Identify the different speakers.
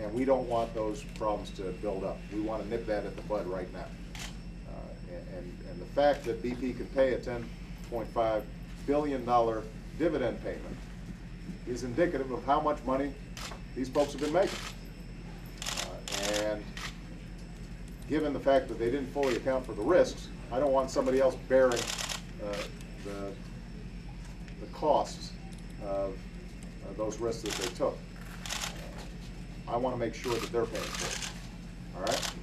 Speaker 1: and we don't want those problems to build up. We want to nip that at the bud right now. And the fact that BP could pay a $10.5 billion dividend payment is indicative of how much money these folks have been making. And given the fact that they didn't fully account for the risks, I don't want somebody else bearing the costs of those risks that they took. I want to make sure that they're paying for it. All right?